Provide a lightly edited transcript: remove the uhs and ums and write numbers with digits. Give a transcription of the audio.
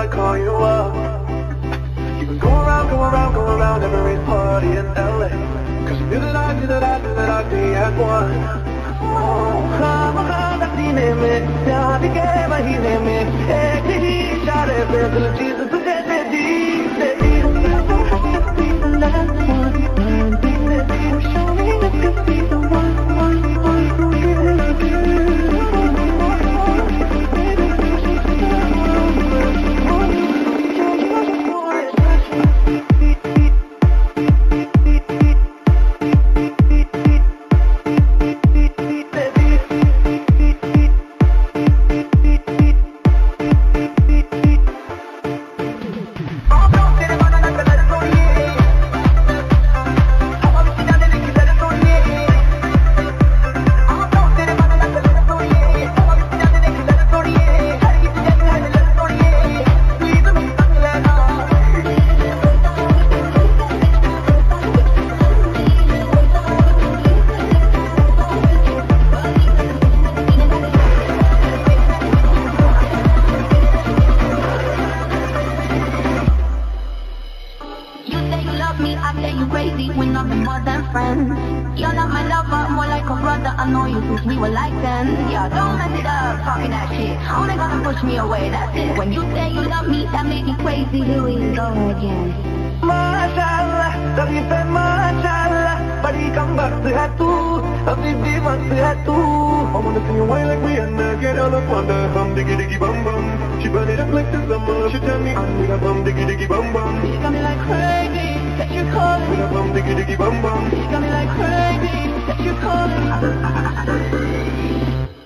might call you up. You can go around, go around, go around every party in LA. Cause you knew that I, knew that I, knew that I'd be at one. खामखा सीने में प्यार के महीने में एक ही इशारे पे दिल चीज तुझे दे दी, दे दी। Show me this could be the one. Got me like crazy that you're calling.